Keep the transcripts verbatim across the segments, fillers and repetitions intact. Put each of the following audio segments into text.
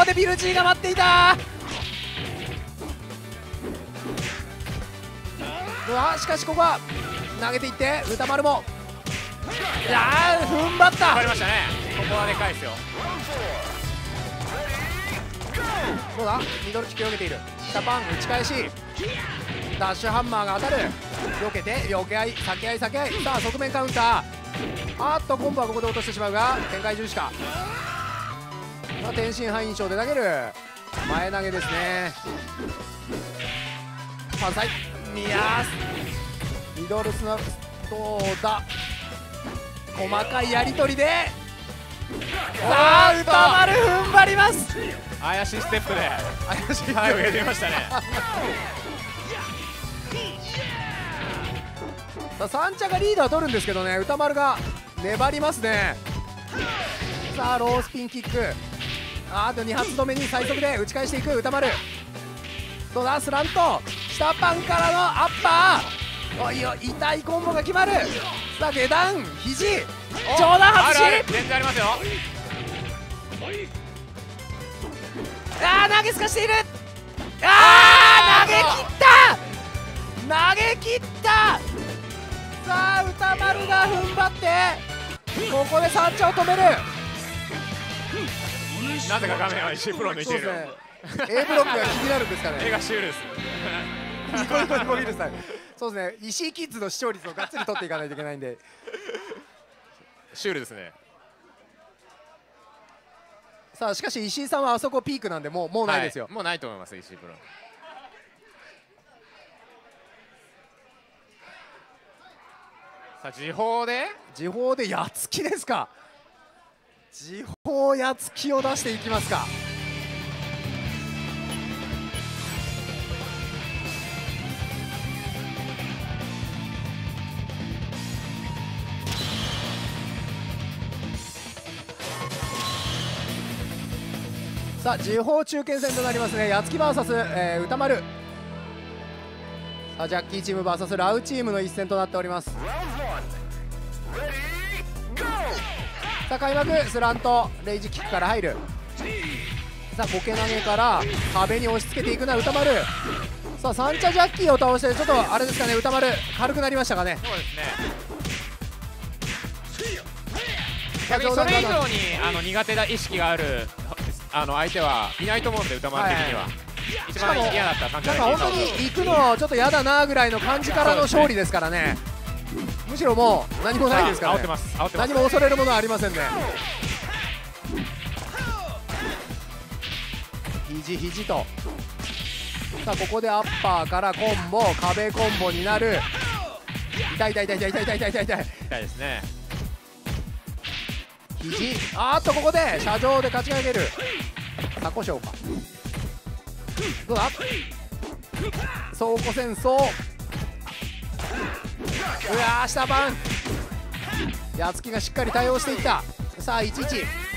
こでビルジーが待っていた。うわしかしここは投げていって歌丸もいやー踏ん張った。 わかりましたね。ここはでかいですよ。 どうだミドルキック避けている。下パン打ち返しダッシュハンマーが当たる。避けて避け合い避け合い避け合い。さあ側面カウンター。あっとコンボはここで落としてしまうが展開重視か。まあ、天津飯印象で投げる前投げですね。ファンサイニアスミドルスナどうだ細かいやり取りでさあ歌丸踏ん張ります。 怪しいステップで怪しいはい上げてましたね。 さあ三茶がリードは取るんですけどね歌丸が粘りますね。さあロースピンキックああとに発止めに最速で打ち返していく歌丸。どうだスラント下パンからのアッパー。おいよ痛いコンボが決まる。さあ下段肘上段外し全然ありますよ。 あー投げすかしている。あー投げ切った投げ切った。さあ歌丸が踏ん張ってここで三茶を止める。 なぜか画面は石井プロ抜いている。 A ブロックが気になるんですかね。 絵がシュールです。 ニコニコニコ見るスタイル。そうですね石井キッズの視聴率をがっつり取っていかないといけないんでシュールですね。 さあしかし石井さんはあそこピークなんでもうもうないですよ、 はい、もうないと思います石井プロ。さあ時報で時報でやつきですか。時報やつきを出していきますか。さあ時報中堅戦となりますね。やつき ブイエス、えー、歌丸。さあジャッキーチーム ブイエス ラウチームの一戦となっております。さあ開幕スラントレイジキックから入る。さあコケ投げから壁に押し付けていくな歌丸。さあ三茶ジャッキーを倒してちょっとあれですかね歌丸軽くなりましたかね。 そうですね。逆にそれ以上にあの苦手な意識があるあの相手はいないと思うんで歌丸的には、はい、一番嫌だった三茶ジャッキー。 なんか本当に行くのちょっと嫌だなぐらいの感じからの勝利ですからね。むしろもう何もないですからね。何も恐れるものはありませんね。肘肘とさあここでアッパーからコンボ壁コンボになる。痛い痛い痛い痛い痛い痛い痛い痛い痛い痛いですね。 肘あーっとここで車上で勝ち上げる。さあ故障かどうだ倉庫戦争。うわー下盤やつきがしっかり対応していった。さあいちいち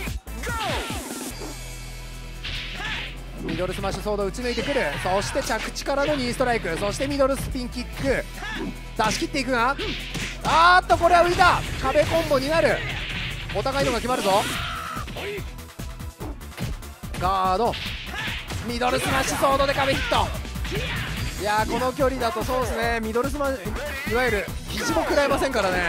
ミドルスマッシュソード打ち抜いてくる。そして着地からのニーストライクそしてミドルスピンキック出し切っていくがあーっとこれは浮いた。壁コンボになる。お互いのが決まるぞ。ガードミドルスマッシュソードで壁ヒット。いやーこの距離だとそうですねミドルスマいわゆる肘も食らえませんからね。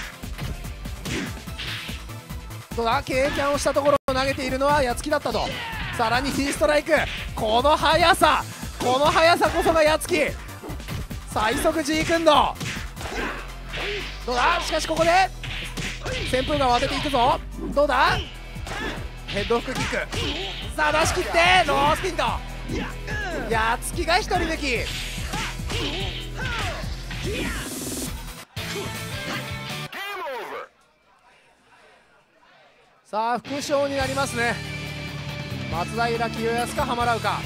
どうだ経験をしたところを投げているのはやつきだったと。さらに T ストライクこの速さこの速さこそがやつき最速 G 君度。どうだしかしここで旋風が当てていくぞ。どうだヘッドフックキックさあ出し切ってロースピンとやつきが一人抜き。さあ副賞になりますね。松平清康か浜ラウか。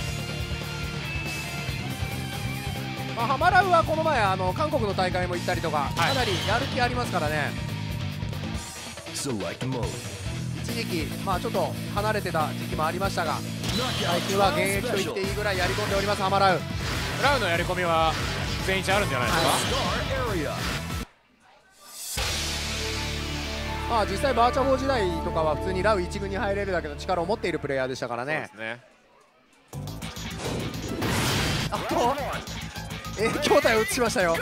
まあ、浜ラウはこの前あの韓国の大会も行ったりとか、はい、かなりやる気ありますからね。一時期まあちょっと離れてた時期もありましたが最近は現役と言っていいぐらいやり込んでおります浜ラウ。 ラウのやり込みは全員あるんじゃないですか。 はい、 まあ実際バーチャフォー時代とかは普通にラウいち軍に入れるだけの力を持っているプレイヤーでしたからね。 そうですね。 あと影響体を移しましたよ。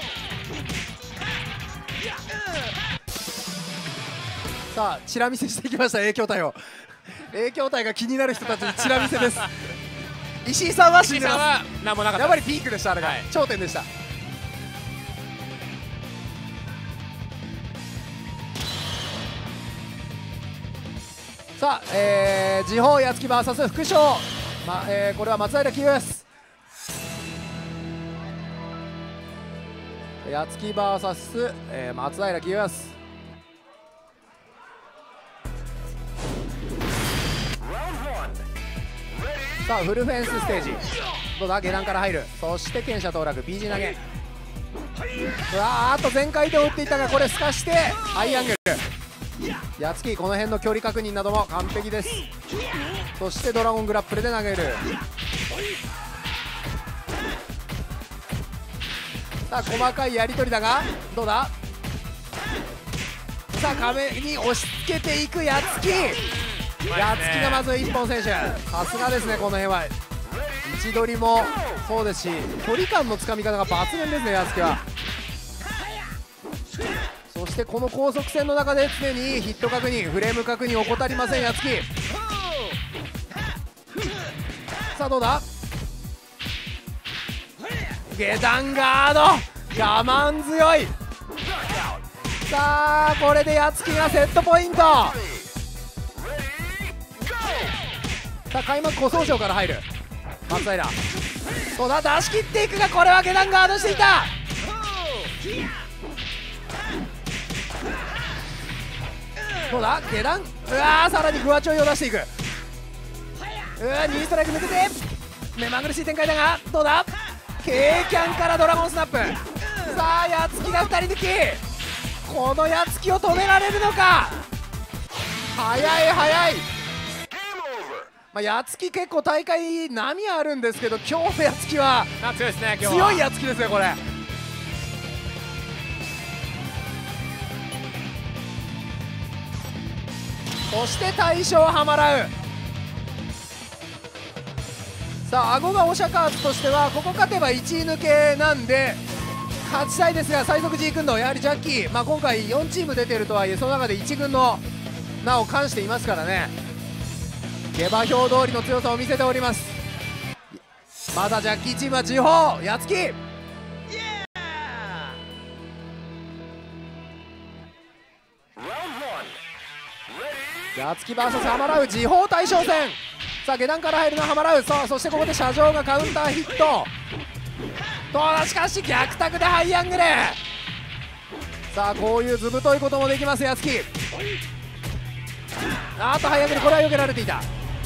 さあチラ見せしていきました。影響体を影響体が気になる人たちにチラ見せです。石井さんは死んでます。 は何もなかった。 やっぱりピークでした。あれが、はい、頂点でした。さあ、えー、時報やつき ブイエス 副将、まえー、これは松平清です。やつき ブイエス、えー、松平清です。さあフルフェンスステージ、どうだ、下段から入る。そして剣者当落 ビージー 投げ。うわあと全回転を打っていったが、これすかしてハイアングル。やつきこの辺の距離確認なども完璧です。そしてドラゴングラップルで投げる。さあ細かいやり取りだが、どうだ。さあ壁に押し付けていくやつき。やつきがまず一本選手、さすがですね。この辺は位置取りもそうですし、距離感のつかみ方が抜群ですね、やつきは。そしてこの高速線の中で常にヒット確認、フレーム確認を怠りません、やつき。さあどうだ、下段ガード我慢強い。さあこれでやつきがセットポイント。さあ開幕古装城から入る松平、どうだ、出し切っていくが、これは下段ガードしていた。どうだ、下段、うわーさらにグワチョイを出していく。うわーにストライク抜けて目まぐるしい展開だが、どうだ、Kキャンからドラゴンスナップ。さあやつきがふたり抜き、このやつきを止められるのか。速い速い。まあ、やつき結構大会波あるんですけど、今日のやつきは強いですね。今日は強いやつきですね、これ。そして大将ハマラウ。さあ顎がオシャカーツとしてはここ勝てばいちい抜けなんで勝ちたいですが、最速 G 君のやはりジャッキー、まあ、今回よんチーム出ているとはいえその中でいち軍の名を冠していますからね、下馬評通りの強さを見せております。まだジャッキーチームは時報やつき。やつき ブイエス ハマラウ時報大将戦。さあ下段から入るのはハマラウ。さあそしてここで車上がカウンターヒット。としかし逆卓でハイアングル。さあこういうずぶといこともできますやつき。あとハイアングル、これは避けられていた。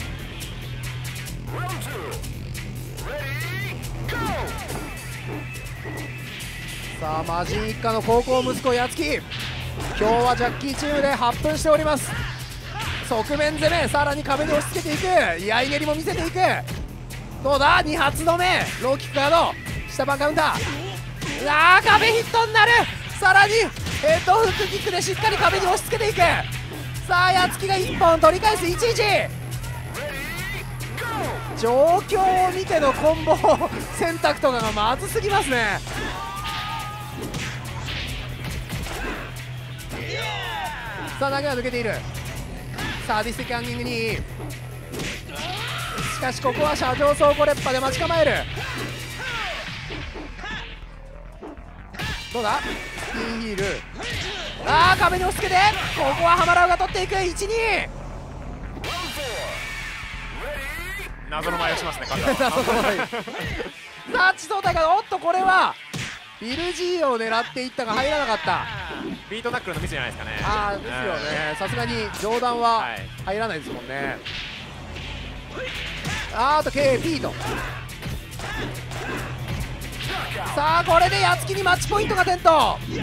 さあ魔人一家の高校息子やつき、今日はジャッキーチームで発奮しております。側面攻め、さらに壁に押し付けていく、居合蹴りも見せていく。どうだ、に発止め、ローキックガード、下盤カウンター。うわー壁ヒットになる。さらにヘッドフックキックでしっかり壁に押し付けていく。さあやつきがいっぽん取り返す。いちいち状況を見てのコンボ選択とかがまずすぎますね。さあ投げは抜けている。サーディス的ハンギングに、しかしここは車上倉庫列波で待ち構える。どうだ、ピンヒール、あー壁に押し付けて、ここはハマラウが取っていく。いちに謎の前をしますね。 謎の前さあ地層体が、おっとこれはビル G を狙っていったが入らなかった。 ビートナックルのミスじゃないですかね。 ああですよね、さすがに上段は入らないですもんね。あーあと ケーピー と。さあこれでやつきにマッチポイントが点灯。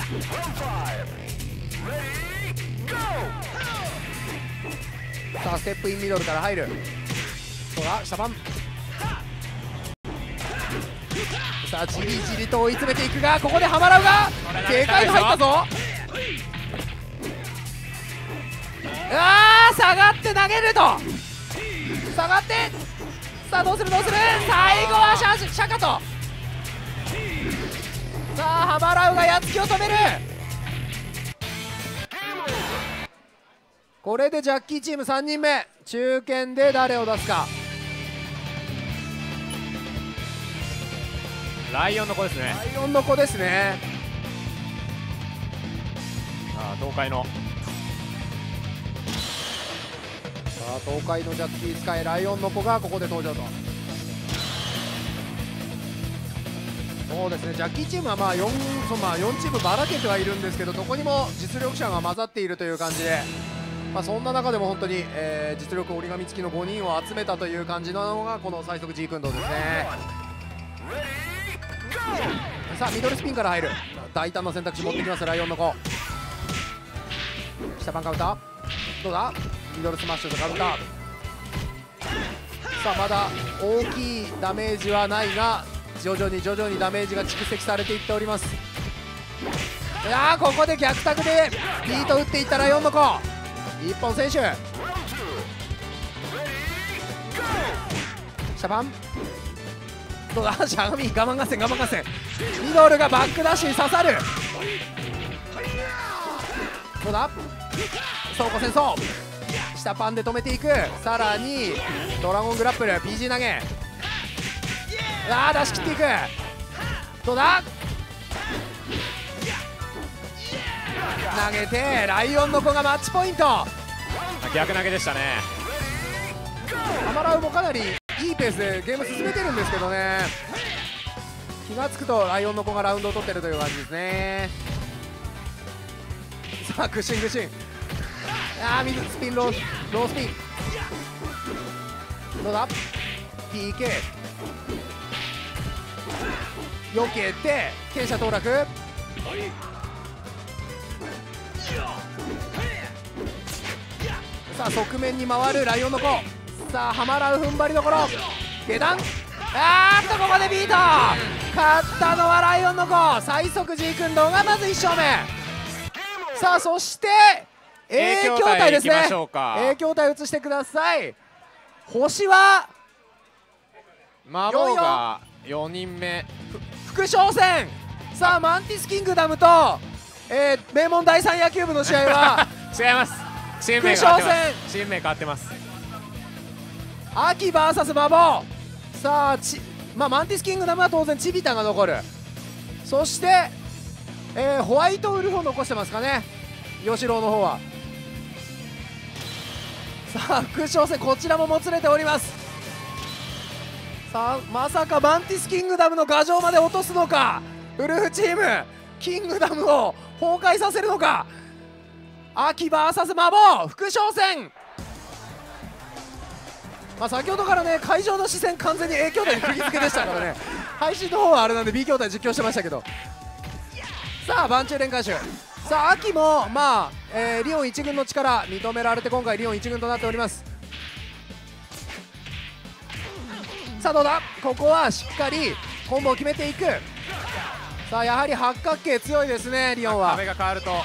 さあステップインミドルから入る。そうだ下盤。さあじりじりと追い詰めていくが、ここでハマラウが警戒に入ったぞ。 あー下がって投げると下がってさあどうするどうする最後はシャシャカとさあハマラウがやつきを止める。これでジャッキーチームさんにんめ中堅で誰を出すか。 ライオンの子ですね。 ライオンの子ですね。 あ東海のさあ東海のジャッキースカイライオンの子がここで登場と。そうですねジャッキーチームはまあ 4, そまあよんチームばらけてはいるんですけどどこにも実力者が混ざっているという感じで、まあ、そんな中でも本当に、えー、実力折り紙付きのごにんを集めたという感じなのがこの最速 G 君堂ですね。さあミドルスピンから入る大胆な選択肢持ってきますライオンの子。下パンカウンターどうだミドルスマッシュとカウンター。さあまだ大きいダメージはないが徐々に徐々にダメージが蓄積されていっております。いやーここで逆タクでビート打っていったライオンの子一本選手下パンどうだしゃがみ我慢合戦我慢合戦ミドルがバックダッシュに刺さる。どうだ倉庫戦争下パンで止めていく。さらにドラゴングラップル ピージー 投げあー出し切っていく。どうだ投げてライオンの子がマッチポイント。 逆投げでしたね。 ハマラウもかなりいいペースでゲーム進めてるんですけどね気がつくとライオンの子がラウンドを取ってるという感じですね。さあグシングシンあー水スピンローロースピンどうだ ピーケー 避けて傾斜当落さあ側面に回るライオンの子さあハマラウ踏ん張りどころ下段あーっとここでビート勝ったのはライオンの子最速 G 君堂がまずいち勝目。さあそして A 筐体ですね。 A 筐体移してください。星は魔王がよにんめ副将戦。さあマンティスキングダムと、えー、名門第三野球部の試合は違います。チーム名変わってます。チーム名変わってます。 秋 ブイエス 馬棒さあち、まあ、マンティスキングダムは当然チビタが残る。そして、えー、ホワイトウルフを残してますかね吉郎の方は。さあ副将戦こちらももつれております。さあまさかマンティスキングダムの牙城まで落とすのかウルフチームキングダムを崩壊させるのか。秋 ブイエス 馬棒副将戦、まあ、先ほどからね会場の視線完全に A 筐体に釘付けでしたからね配信の方はあれなんで B 筐体実況してましたけど。さあバンチュー連回収さあ秋もまあ、えー、リオンいち軍の力認められて今回リオンいち軍となっております。さあどうだここはしっかりコンボを決めていく。さあやはり八角形強いですねリオンは。 壁が変わると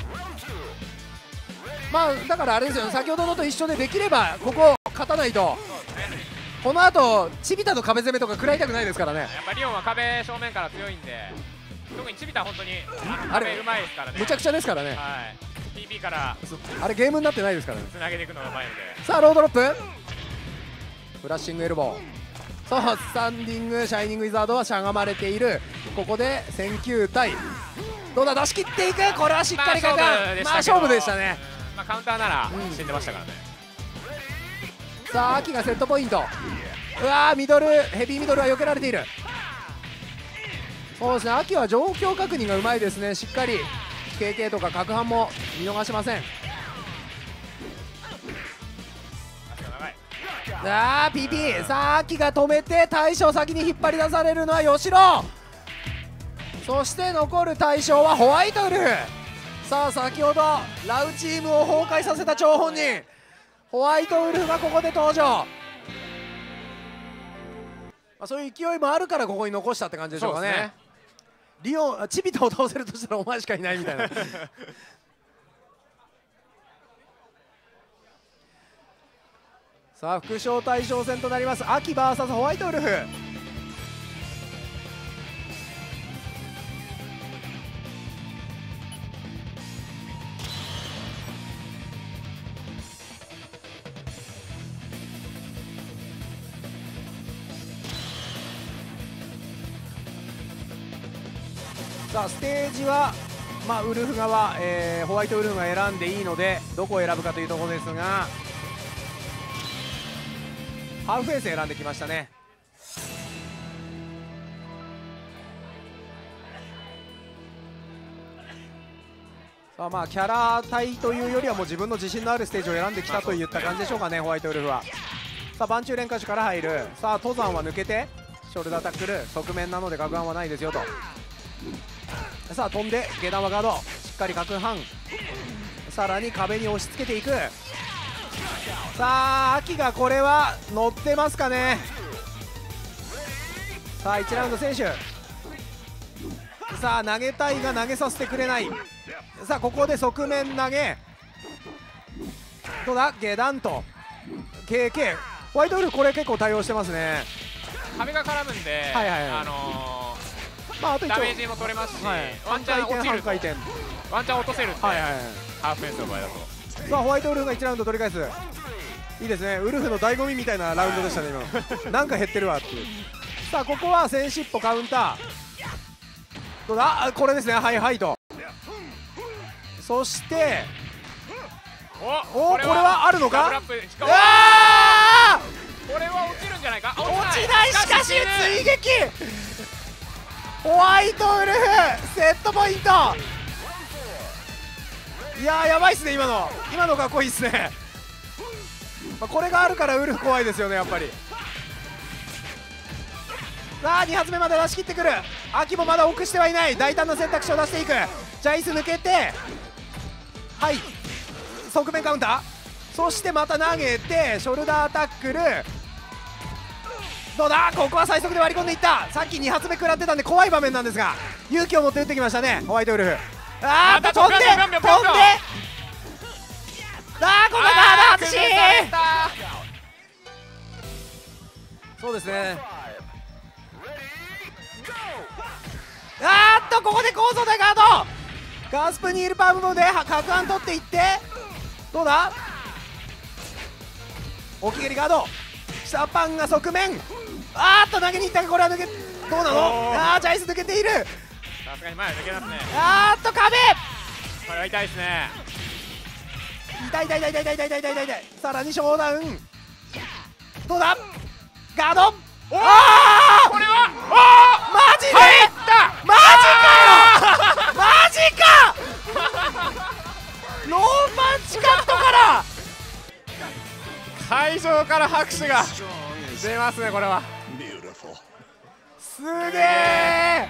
まあだからあれですよね先ほどのと一緒でできればここ勝たないとこのあとチビタの壁攻めとか食らいたくないですからね。 やっぱリオンは壁正面から強いんで特にチビタは本当に壁うまいですからね。 むちゃくちゃですからね。 はい ティーピー からあれゲームになってないですからね。 つなげていくのがうまいので。 さあロードロップフラッシングエルボーそうスタンディングシャイニングウィザードはしゃがまれている。ここで選球対どうだ出し切っていく。これはしっかりかかる。まあ勝負でしたね。 まあカウンターなら死んでましたからね、 うん、さあ秋がセットポイントうわーミドルヘビーミドルは避けられている。そうですね秋は状況確認がうまいですね。しっかり ケーケー とか角反も見逃しません。あー ピーピー さあ秋が止めて大将先に引っ張り出されるのは吉郎。そして残る大将はホワイトウルフ。さあ先ほどラウチームを崩壊させた張本人ホワイトウルフがここで登場。まあ、そういう勢いもあるからここに残したって感じでしょうかね。ねリオンチビタを倒せるとしたらお前しかいないみたいなさあ副賞対象戦となります。アキ ブイエス ホワイトウルフ。さあステージは、まあ、ウルフ側、えー、ホワイトウルフが選んでいいのでどこを選ぶかというところですが、ハーフフェイス選んできましたね。さあまあキャラ対というよりはもう自分の自信のあるステージを選んできたといった感じでしょうかね、ホワイトウルフは。さあバンチュー連歌手から入る。さあ登山は抜けてショルダータックル側面なので攪拌はないですよと。さあ飛んで下段はガードしっかり攪拌、さらに壁に押し付けていく。さあアキがこれは乗ってますかね。さあいちラウンド選手、さあ投げたいが投げさせてくれない。さあここで側面投げ、どうだ下段と ケーケー ホワイトウルフこれ結構対応してますね。 壁が絡むんで、 はいはいはい、 あのーまあ、あと一応ダメージも取れますし、 はい、 ワンチャン落ちると、 半回転ワンチャン落とせるって、 はいはいはい、 ハーフフェンスの場合だと。 さあホワイトウルフがいちラウンド取り返す。いいですね、ウルフの醍醐味みたいなラウンドでしたね今のなんか減ってるわっていう。さあここは先尻尾カウンター、どうだあこれですね、はいはいと。そしておおこれはあるのか。 ダブルアップ、しかうもわこれは落ちるんじゃないか。 ー落ちない、しかし追撃ホワイトウルフセットポイント。いやーやばいっすね今の、今のかっこいいっすね。まあこれがあるからウルフ怖いですよねやっぱり。さあに発目まで出し切ってくる。アキもまだ奥してはいない。大胆な選択肢を出していく。ジャイス抜けて、はい側面カウンター、そしてまた投げてショルダータックル、どうだここは最速で割り込んでいった。さっきに発目食らってたんで怖い場面なんですが勇気を持って打ってきましたねホワイトウルフ。あーっと飛んで飛んで、あーここがガード外し。そうですね、あーっとここで構造でガード、ガスプニールパームで角眼取っていって、どうだ大き蹴りガード、下パンが側面、あーっと投げにいったがこれは抜け、どうなの。あージャイス抜けている。 さすがに前抜けますね。 あーっと壁、 これは痛いですね。 痛い痛い痛い痛い痛い痛い痛い痛い痛い。さらにショーダウン、どうだガード、 おあーこれはマジで入ったマジかよマジかローマンチカットから会場から拍手が出ますねこれは。 すげえ。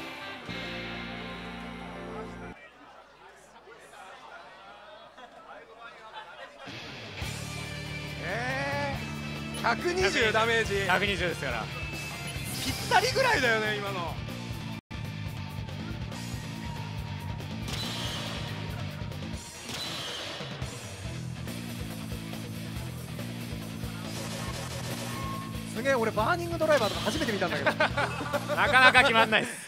えー、ひゃくにじゅうダメージひゃくにじゅうですからぴったりぐらいだよね今の。すげえ、俺バーニングドライバーとか初めて見たんだけどやなかなか決まんないです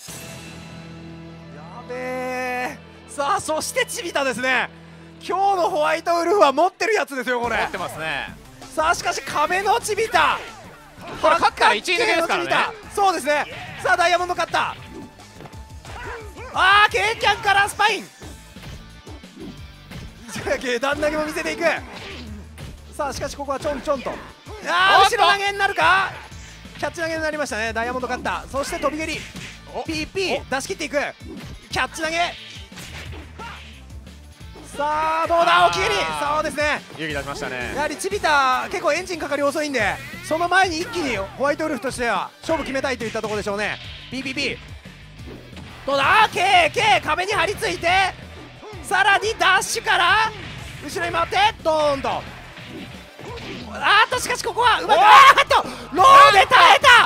べえ。さあそしてチビタですね。今日のホワイトウルフは持ってるやつですよこれ。 持ってますね。 さあしかし壁のチビタ、 これ勝ったらいちい抜けですからね。 そうですね。さあダイヤモンド勝った。あーケーキャンからスパイン下段投げも見せていく。さあしかしここはちょんちょんと、あー後ろ投げになるか。キャッチ投げになりましたね。ダイヤモンド勝った。そして飛び蹴り ピーピー 出し切っていく。キャッチ投げ、さあどうだ大き蹴り。そうですね、 勇気出しましたね。 やはりチビタ結構エンジンかかり遅いんで、その前に一気にホワイトウルフとしては勝負決めたいといったところでしょうね。 ピーピーピー どうだ ケーケー 壁に張り付いて、さらにダッシュから後ろに回ってドーンと、あーっとしかしここはうまく、あーっとローで耐えた。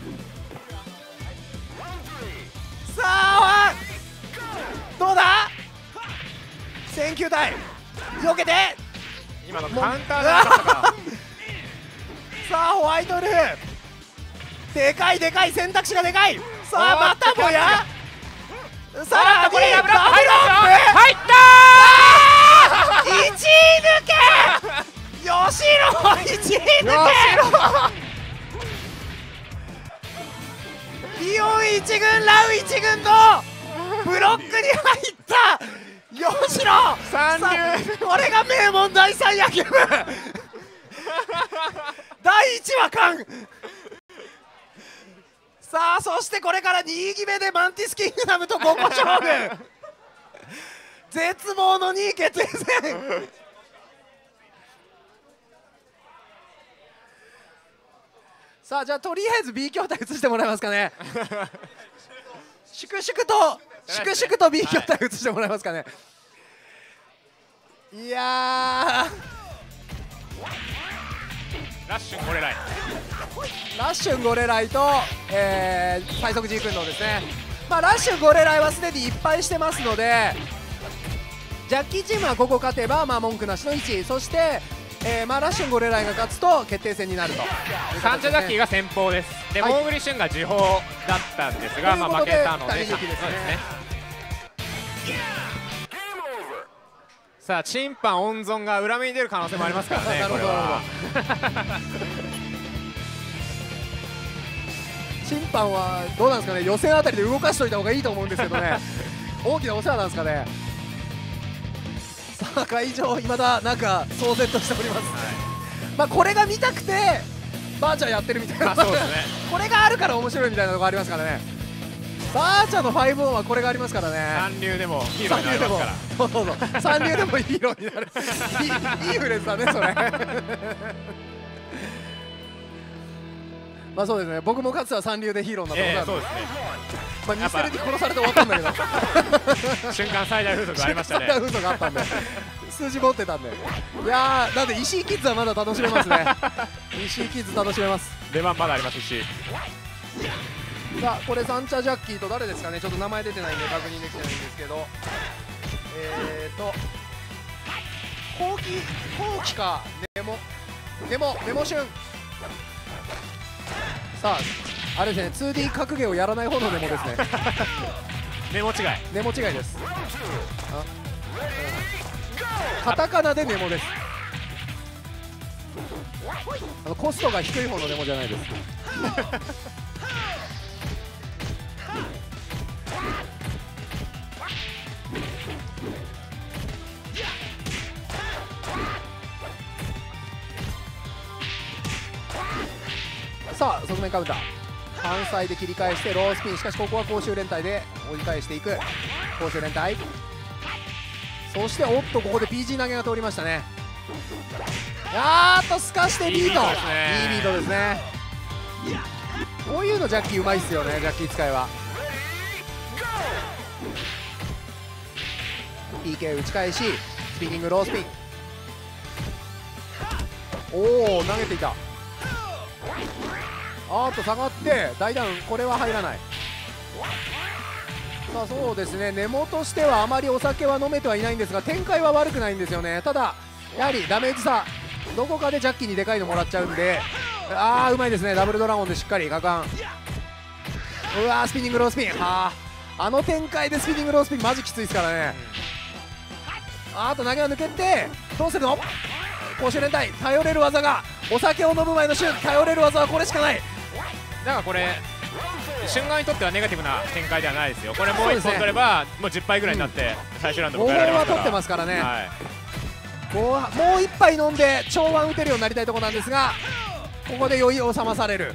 さあどうだ選球体避けて、 今のカウンターがなかったかホワイトルーでかいでかい、選択肢がでかい。さあまたもやさらにこれダブルアップ入る入っいちい抜け吉野いちい抜けイオンいち軍ラウいち軍のブロックに入った吉野三流。 これが名門第三野球部だいいちわ完。さあそしてこれからにい決めでマンティスキングダムとごこ勝負絶望のにい決定戦さあじゃあとりあえず B 筐体移してもらえますかね粛々と粛々と B 筐体移してもらえますかね、はい、いやラッシュゴレライラッシュンゴレライと、えー、最速 G 君のですね、まあ、ラッシュンゴレライはすでにいっぱいしてますのでジャッキーチームはここ勝てば、まあ、文句なしのいちい、そして、えーまあ、ラッシュンゴレライが勝つと決定戦になると、 サンチャジャッキーが先鋒です。で、はい、モーグリシュンが時報だったんですが、まあ、負けたのでですね。さあ審判温存が裏目に出る可能性もありますからねこれは審判はどうなんですかね、予選あたりで動かしといた方がいいと思うんですけどね大きなお世話なんですかね。さあ会場いまだなんか騒然としております、はい、まあこれが見たくてバーチャーやってるみたいな、 そうですねこれがあるから面白いみたいなところありますからね。バーチャーのファイブオンはこれがありますからね。 三流でもヒーローになりますから。 そうそうそう、三流でもヒーローになるいい、いいフレーズだねそれまあそうですね、僕もかつては三流でヒーローになったことある、えー、そうですね、まあミステルに殺されて終わったんだけど瞬間最大風速ありましたね。 最大風速あったんで数字持ってたんで、いやーなんで石井キッズはまだ楽しめますね石井キッズ楽しめます。 出番まだありますし、 さあこれサンチャジャッキーと誰ですかね、ちょっと名前出てないんで確認できてないんですけど、えーと後期後期かネモネモネモシュン、さああれですね ツーディー 格ゲーをやらない方のネモですねネモ違いネモ違いです。あ、カタカナでネモです。あのコストが低い方のネモじゃないですさあ側面カウンター関西で切り返してロースピン、しかしここは公衆連帯で折り返していく公衆連帯、そしておっとここで ピージー 投げが通りましたね。あーっとすかしてビート、いいビートですね。こういうのジャッキーうまいっすよね、ジャッキー使いは。 ピーケー 打ち返しスピニングロースピン、おお投げていた。あーっと下がって大ダウン、これは入らない。さあそうですね、根元としてはあまりお酒は飲めてはいないんですが展開は悪くないんですよね。ただやはりダメージ差どこかでジャッキーにでかいのもらっちゃうんで、ああうまいですね、ダブルドラゴンでしっかり果敢、うわースピニングロースピン、はああの展開でスピニングロースピンマジきついですからね。あーと投げが抜けてどうするの、公衆連帯頼れる技が、お酒を飲む前の瞬頼れる技はこれしかない。 だからこれ瞬間にとってはネガティブな展開ではないですよ。これもういっぽん取ればもうじゅっぱいぐらいになって最終ラウンド迎えられますから、ごほんは取ってますからね、 はい、 もういっぱい飲んで超腕打てるようになりたいところなんですが、ここで余裕を覚まされる。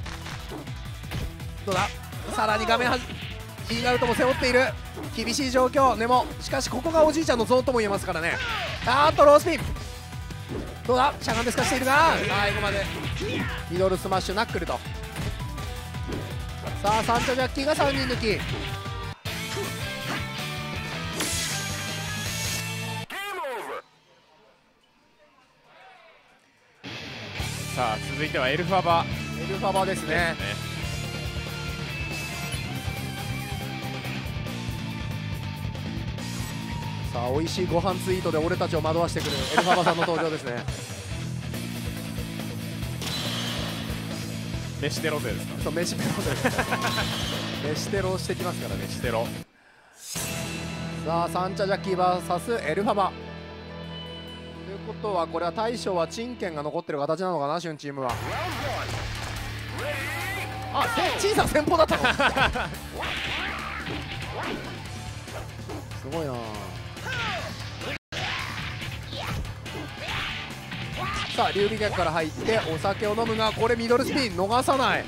どうだ、さらに画面はじ G アウトも背負っている厳しい状況。でもしかしここがおじいちゃんのゾーンとも言えますからね。あーっとロースピン、どうだしゃがんで透かしているが最後までミドルスマッシュナックルと。さあサンチャジャッキーがさんにん抜き、 さあ続いてはエルファバエルファバですね。さあ美味しいご飯ツイートで俺たちを惑わしてくるエルファバさんの登場ですね。 飯テロ勢ですか。 そう飯テロで飯テロをしてきますからね。 飯テロ。 さあサンチャジャッキー ブイエス エルファバということは、これは大将は陳建が残ってる形なのかな、シュンチームは。あ、で陳さん先鋒だったのすごいな。さあ劉備逆から入ってお酒を飲むが、これミドルスピン逃さない。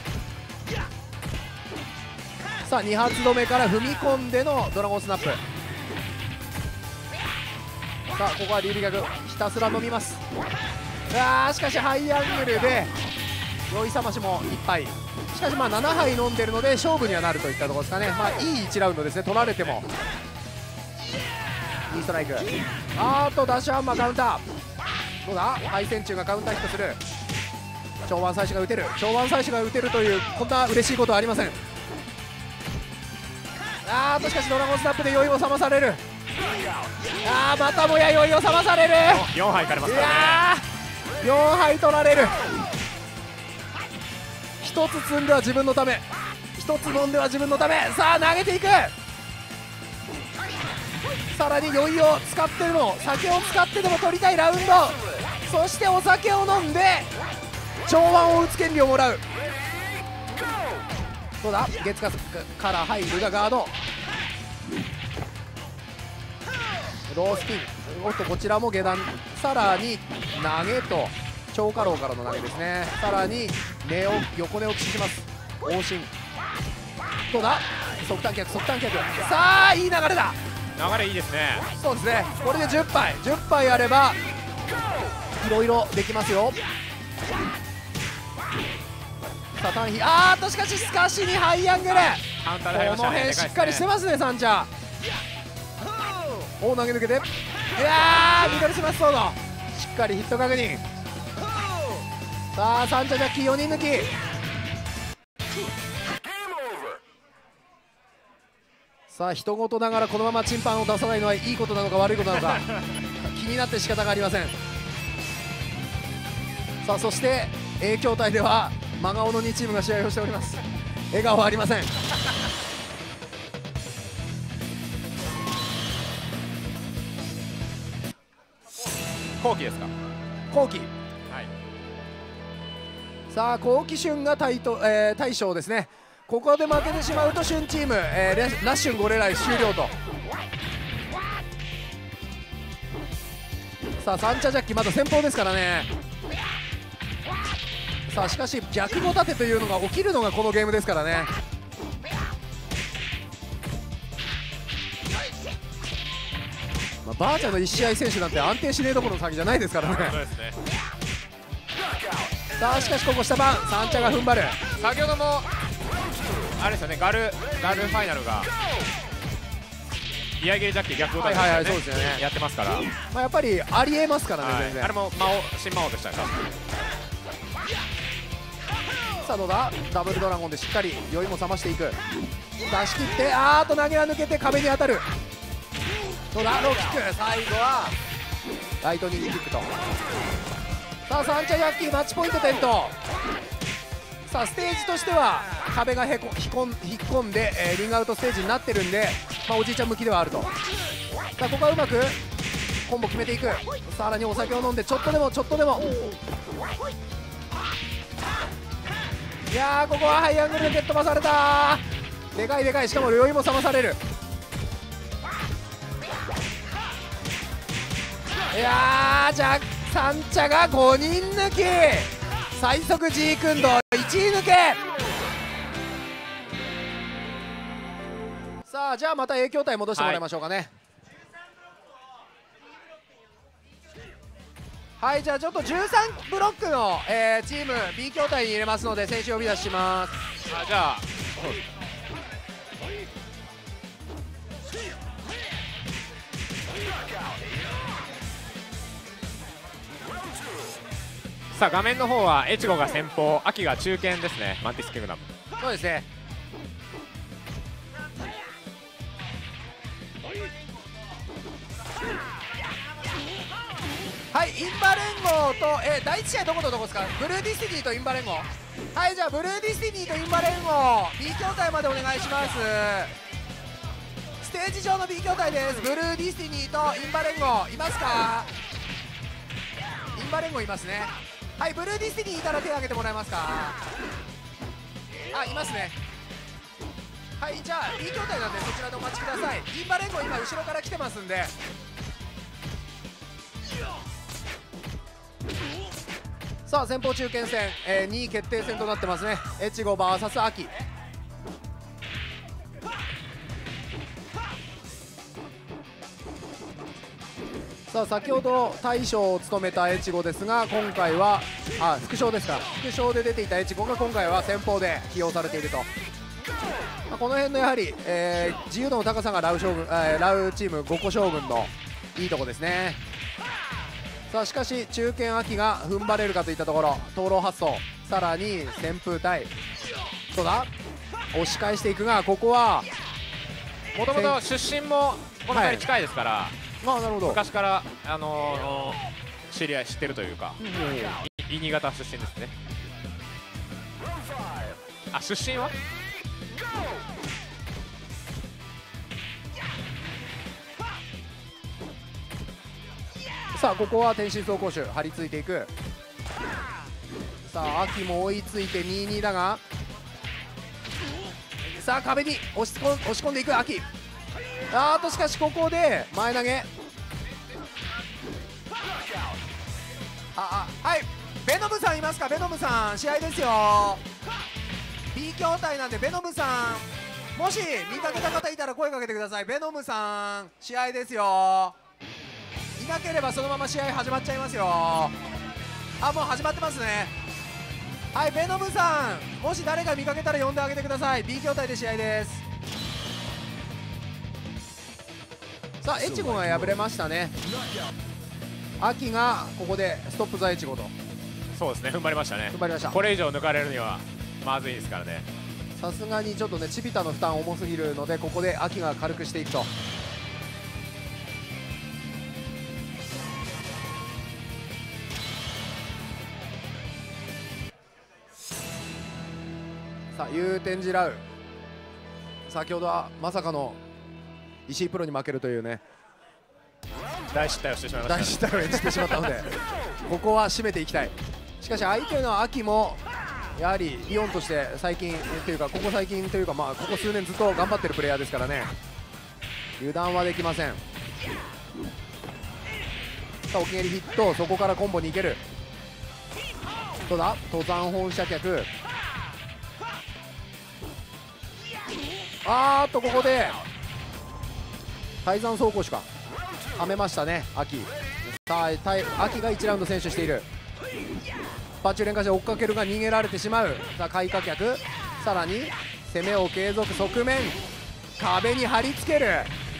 さあに発止めから踏み込んでのドラゴンスナップ。さあここは劉備逆ひたすら飲みます。あーしかしハイアングルで酔いさましもいっぱい。しかしまあななはい飲んでるので勝負にはなるといったところですかね。まあいいいちラウンドですね。取られてもいいストライク。あーとダッシュハンマーカウンターどうだ。ハイセンチューがカウンターヒットする。長腕祭司が打てる。長腕祭司が打てるというこんな嬉しいことはありません。あーとしかしドラゴンスナップで酔いを覚まされる。あーまたもや酔いを覚まされる。 よんはいいかれますからね。 いやーよんはい取られる。ひとつ積んでは自分のため、ひとつ飲んでは自分のため。さあ投げていく。さらに酔いを使っての酒を使ってでも取りたいラウンド。そしてお酒を飲んで長腕を打つ権利をもらう。どうだ。月火から入るがガード。ロースピン。おっとこちらも下段。さらに投げと超過労からの投げですね。さらに寝を横寝を駆使します。往診。どうだ。側端脚側端脚。さあいい流れだ。 流れいいですね。 そうですね。これでじゅっぱいじゅっぱいあればいろいろできますよ。さあ単比。あーっとしかしすかしにハイアングル。 カウンターで入りまこのしたね。 辺しっかりしてますねサンチャ。お投げ抜けて、いやーミドルスマッシュソードしっかりヒット確認。さあサンチャジャッキーよにん抜き。さあ人事ながらこのままチンパンを出さないのはいいことなのか悪いことなのか気になって仕方がありません。さあそしてA筐体では真顔のにチームが試合をしております。笑顔はありません。 後期ですか。 後期。 はい。 さあ後期旬が大と、えー、大将ですね。ここで負けてしまうと旬チーム、えー、ラッシュンゴレライ終了と。さあサンチャジャッキまだ先鋒ですからね。さあしかし逆後立てというのが起きるのがこのゲームですからね。まあ、バーチャのいち試合選手なんて安定しねえどころの先じゃないですからね。 そうですね。 さあしかしここ下番サンチャが踏ん張る。 先ほどもあれですよね。ガルガルファイナルがリアゲージャッキー逆を立ててやってますから、 まあやっぱりありえますからね、 はい、 全然。 あれも魔王新魔王でしたね。 さあどうだ。ダブルドラゴンでしっかり酔いも覚ましていく。出し切ってあーっと投げは抜けて壁に当たる。どうだ。ローキック。最後はライトニングキックと。さあサンチャジャッキーマッチポイント点灯。さあステージとしては壁がへこ引っ込ん引っ込んで、えー、リングアウトステージになってるんで、まあ、おじいちゃん向きではあると。さあここはうまくコンボ決めていく。さらにお酒を飲んでちょっとでもちょっとでも。いやーここはハイアングルで蹴っ飛ばされた。でかいでかい。しかも酔いも覚まされる。いやーじゃあサンチャがごにん抜き。最速 G 君度いちい抜け。さあじゃあまたA筐体戻してもらいましょうかね。はい、はい、じゃあちょっとじゅうさんブロックの、えー、チーム B 筐体に入れますので選手呼び出しします。 あじゃあさあ画面の方は越後が先鋒、秋が中堅ですね。マンティスキングダム。 そうですね。はい、インバ連合と、えー、だいいち試合どことどこですか。ブルーディスティニーとインバ連合。 はい、じゃあブルーディスティニーとインバ連合 B 筐体までお願いします。ステージ上の B 筐体です。ブルーディスティニーとインバ連合いますか？インバ連合いますね。はい、ブルーディスティニーいたら手を挙げてもらえますか？あ、いますね。はい、じゃあ B 筐体なんでそちらでお待ちください。インバ連合今後ろから来てますんで。さあ先方中堅戦、えー、にい決定戦となってますね。越後 ブイエス 秋。さあ先ほど大将を務めた越後ですが、今回はあ副将ですか、副将で出ていた越後が今回は先方で起用されていると。まあ、この辺のやはり、えー、自由度の高さがラウ将軍、えー、ラウチームごこ将軍のいいとこですね。さあしかし中堅秋が踏ん張れるかといったところ、灯籠発想、さらに旋風隊、どうだ押し返していくが、ここはもともと出身もこの辺に近いですから、はい、 まあなるほど、 昔からあのー、知り合い知ってるというか、うんうん、新潟出身ですね。あ、出身はさあここは天心走攻守張り付いていく。さあ秋も追いついてにたいにだが、さあ壁に押し込ん、押し込んでいく秋。あーとしかしここで前投げ。ああ、はい、ベノムさんいますか？ベノムさん試合ですよ。 B 筐体なんでベノムさん、もし見かけた方いたら声かけてください。ベノムさん試合ですよ。いなければそのまま試合始まっちゃいますよ。あ、もう始まってますね。はい、ベノムさん、もし誰か見かけたら呼んであげてください。 B 筐体で試合です。さあ越後が敗れましたね。秋がここでストップザ越後と。 そうですね、踏ん張りましたね。 踏ん張りました。 これ以上抜かれるにはまずいですからね。 さすがにちょっとねチビタの負担重すぎるので、ここで秋が軽くしていくと。さあ祐天寺ラウ、先ほどはまさかの石井プロに負けるというね大失態をしてしまいました、ね、 大失態を演じてしまったのでここは締めていきたい。しかし相手の秋もやはりリオンとして最近というかここ最近というかまあここ数年ずっと頑張ってるプレイヤーですからね、油断はできません。さあ沖蹴りヒット、そこからコンボに行ける。どうだ登山本社客。あーっとここで泰山走行しかはめましたね秋。さあ秋がいちラウンド先取している。パチュ連下して追っかけるが逃げられてしまう。さあ開花客、さらに攻めを継続、側面壁に貼り付ける。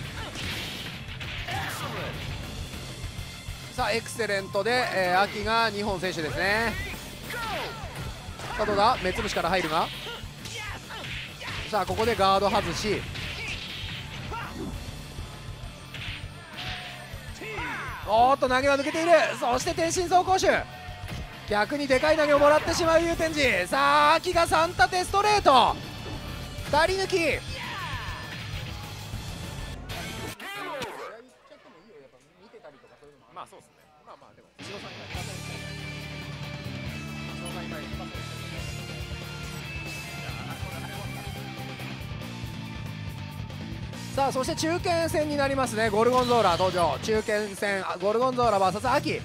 さあエクセレントで、えー、秋がにほん先取ですね。さあどうだ目つぶしから入るが、さあここでガード外し、おーっと投げは抜けている。そして天心走攻守、逆にでかい投げをもらってしまう祐天寺。さあ秋がさん立てストレートふたり抜き。 まあそうですね。まあまあでも一郎さんが一郎さん今一発さあそして中堅戦になりますね。ゴルゴンゾーラ登場。中堅戦ゴルゴンゾーラ ブイエス 秋。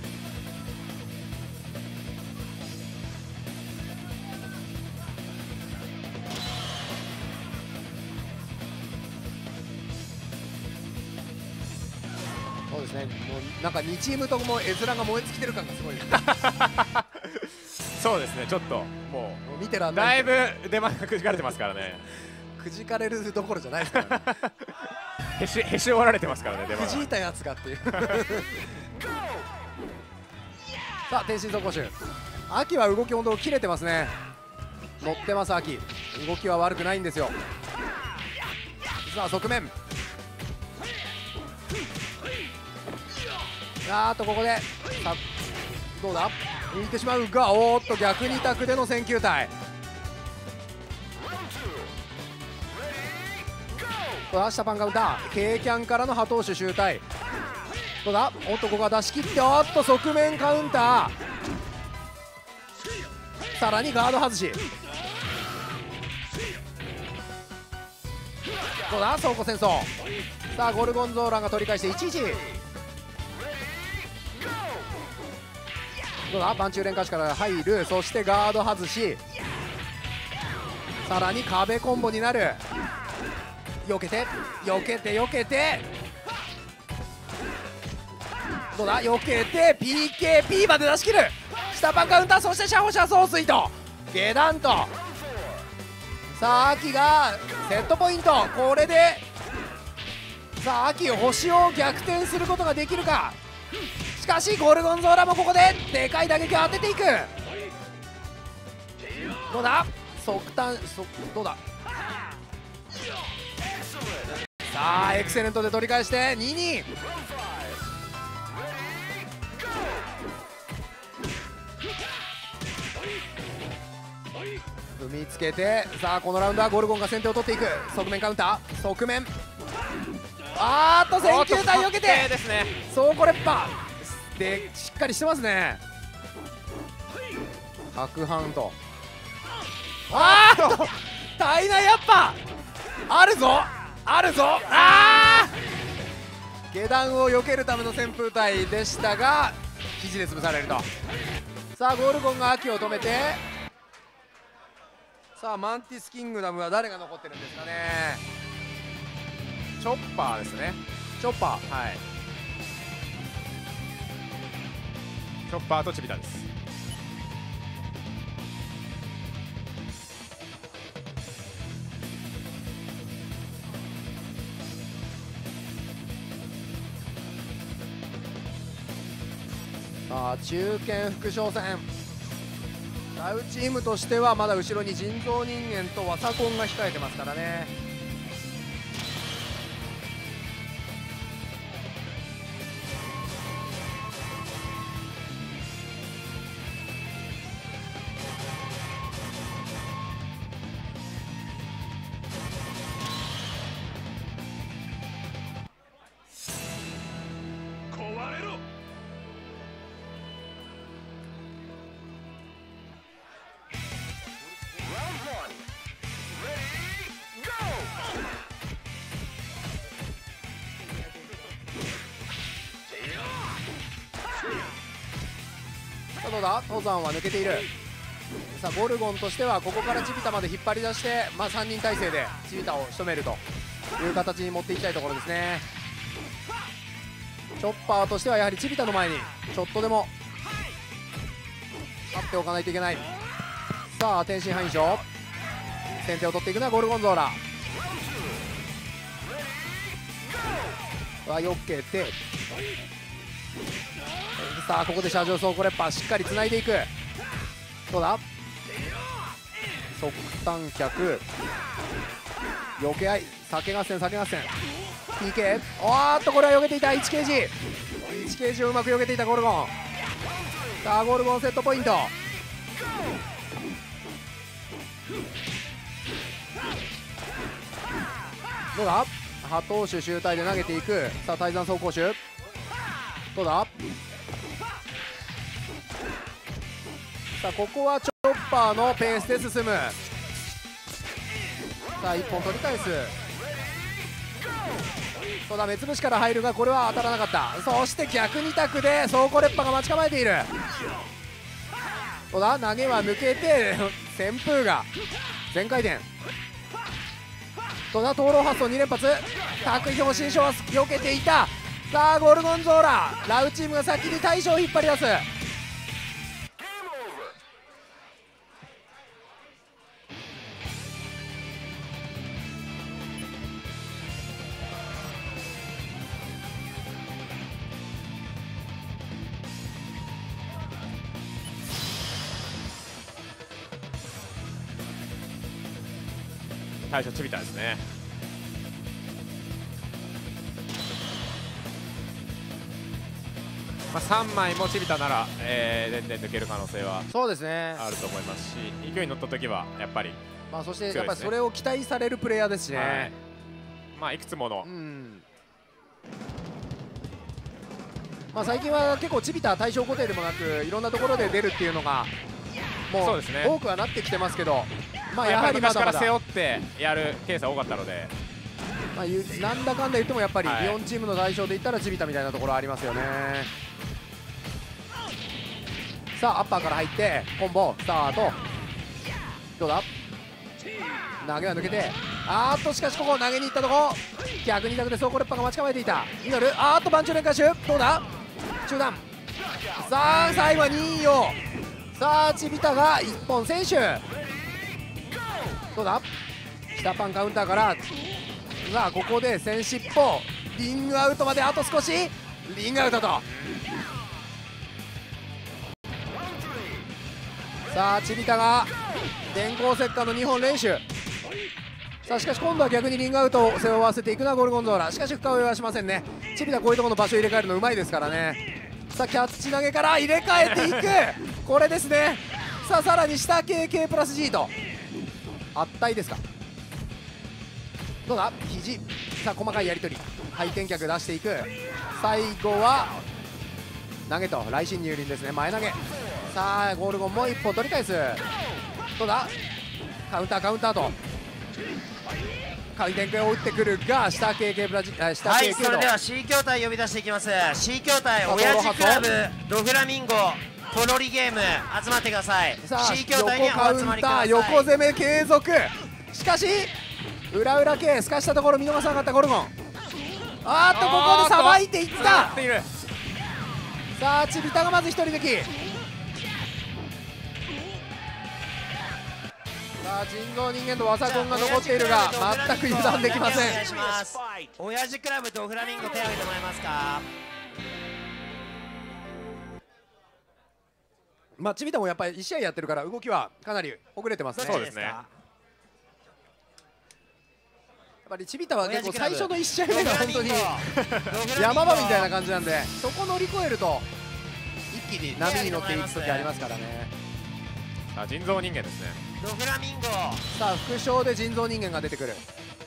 そうですね、もうなんかにチームとも絵面が燃え尽きてる感がすごいそうですね、ちょっとももう見てらうんだいないぶ出前がくじかれてますからね。 くじかれるどころじゃないですからねへしへし折られてますからね、出前くじいたやつがっていうさあ天心走攻守、秋は動き本当切れてますね。乗ってます秋、動きは悪くないんですよ。さあ側面、あーっとここでさどうだ浮いてしまうが、おーっと逆にタクでの選球体。 出したパンカウンター、K キャンからの波投手周体、どうだ、おっとここは出し切って、おっと側面カウンター、さらにガード外し、どうだ倉庫戦争、さあゴルゴンゾーラが取り返していちいち、どうだパンチュー連下手から入る、そしてガード外し、さらに壁コンボになる、避けて避けて避けて、どうだ避けて ピーケーピー まで出し切る、下パンカウンター、そしてシャホシャ総帥と下段と、さあアキがセットポイント、これでさあアキ星を逆転することができるか。しかしゴルゴンゾーラもここででかい打撃を当てていく、どうだ速端そどうだ、さあエクセレントで取り返してにに、踏みつけて、さあこのラウンドはゴルゴンが先手を取っていく、側面カウンター、側面、あーっと選球体避けてですね、 そうこれっぱでしっかりしてますね、角半と、あーっと体内やっぱあるぞあるぞ、あー下段を避けるための旋風体でしたが肘で潰されると。さあゴルゴンが秋を止めて、さあマンティスキングダムは誰が残ってるんですかね。 チョッパーですね、 チョッパー、 はい、チョッパーとチビタです。 さあ中堅副将戦、ダウチームとしてはまだ後ろに人造人間とワサコンが控えてますからね。どうだ登山は抜けている。さあゴルゴンとしてはここからチビタまで引っ張り出して、まあ、さんにん体制でチビタを仕留めるという形に持っていきたいところですね。チョッパーとしてはやはりチビタの前にちょっとでも立っておかないといけない。さあ天津範囲将先手を取っていくのはゴルゴンゾーラ。はよけて、さあここで車上走行レッパーしっかりつないでいく。どうだ側端脚避け合い、酒合戦酒合戦 ピーケー、 おーっとこれは避けていた いちケージー、 いちケージー をうまく避けていたゴルゴン。さあゴルゴンセットポイント。どうだ波投手周体で投げていく。さあ泰山走行手どうだ。さあここはチョッパーのペースで進む。さあいっぽん取り返す。そうだ目つぶしから入るがこれは当たらなかった。そして逆に択で倉庫烈波が待ち構えている。どうだ投げは抜けて旋風が全回転。どうだ灯籠発想に連発。拓表新書は避けていた。さあゴルゴンゾーララウチームが先に大将を引っ張り出す。 大将チビタですね。まあ、さんまいもチビタなら、えー、全然抜ける可能性はそうですねあると思いますし、勢いに乗った時はやっぱり、 まあそしてやっぱりそれを期待されるプレイヤーですしね、 はい、 まあいくつもの、 うん、まあ最近は結構チビタ対象固定でもなくいろんなところで出るっていうのがもう多くはなってきてますけど、まあやはりまだまだ昔から背負ってやるケースが多かったので、 まあなんだかんだ言ってもやっぱりよんチームの対象で言ったらチビタみたいなところありますよね。さあアッパーから入ってコンボスタート。どうだ、投げは抜けて、あーっとしかしここ投げに行ったとこ逆に択で倉庫レッパが待ち構えていた。ミドル、あーっと番中連回収、どうだ中段、さあ最後はにいを、さあチビタがいっぽん選手、どうだ下パンカウンターから、さあここで先尻尾リングアウトまであと少し、リングアウトと、さあチビタが電光石火のにほん連取。さあしかし今度は逆にリングアウトを背負わせていくのはゴルゴンゾーラ。しかし深追いはしませんね。チビタこういうところの場所を入れ替えるのうまいですからね。さあキャッチ投げから入れ替えていくこれですね。さあさらに下 ケーケー プラス G とあったいですか、どうだ肘、さあ細かいやり取り、回転脚出していく、最後は投げと来進入輪ですね、前投げ。さあゴールゴンもいっぽん取り返す、どうだカウンターカウンターと回転系を打ってくるが下 ケーケー プラジ下 ケーケーはい、それでは C 筐体呼び出していきます。 C 筐体親父クラブドフラミンゴポロリゲーム集まってください。 C 筐体にお集まりください。 横攻め継続、しかし裏裏系すかしたところ見逃さなかったゴルゴン、あーっとここでさばいていった。さあチビタがまず一人抜き、さあ人造人間とワサコンが残っているが全く油断できません。 親父クラブとフラミンゴ手を挙げてもらえますか。 まあチビタもやっぱりいち試合やってるから動きはかなりほぐれてますね。 そうですね。 やっぱりチビタは結構最初のいち試合目が本当に山場みたいな感じなんで、そこ乗り越えると一気に波に乗っていく時ありますからね。 さあ人造人間ですね。 ドフラミンゴ、 さあ副将で人造人間が出てくる。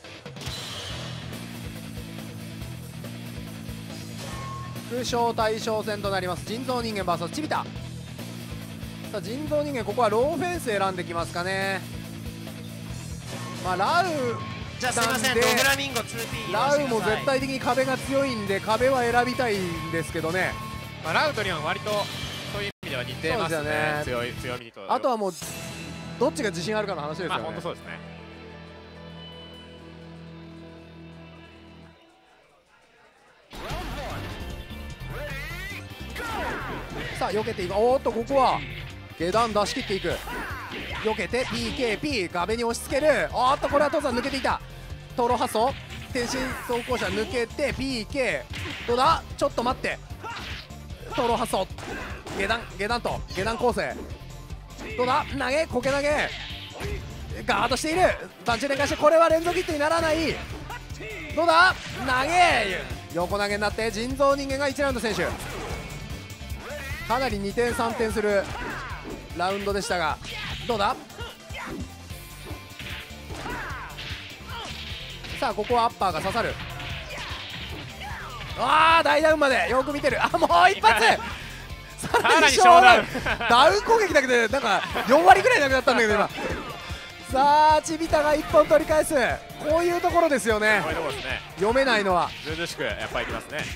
副将対象戦となります。人造人間 ブイエス チビタ。さあ人造人間ここはローフェンス選んできますかね。まあラウじゃあすいません、ドフラミンゴ ツーピーラウも絶対的に壁が強いんで壁は選びたいんですけどね。 まあ、ラウとリオン割とそういう意味では似てますね。 そうですよね。 強い強みと。 あとはもうどっちが自信あるかの話ですよね。まあ本当そうですね。 さあ避けていく。おーっとここは下段出し切っていく。避けて ピーケーピー 壁に押し付ける。おーっとこれは父さん抜けていた。トロハソ天心走行車抜けて ピーケー どうだちょっと待って、トロハソ下段下段と下段構成、どうだ投げこけ投げガードしている。バンチ連回してこれは連続ヒットにならない。どうだ投げ横投げになって人造人間がいちラウンド選手、かなりにてんさんてんするラウンドでしたが、どうださあここはアッパーが刺さる。ああ大ダウンまでよく見てる。あもう一発さらにショーダウンダウン攻撃だけでなんかよんわりぐらいなくなったんだけど今。さあチビタがいっぽん取り返す。こういうところですよね。 こういうところですね。 読めないのはずうずうしくやっぱりいきますね。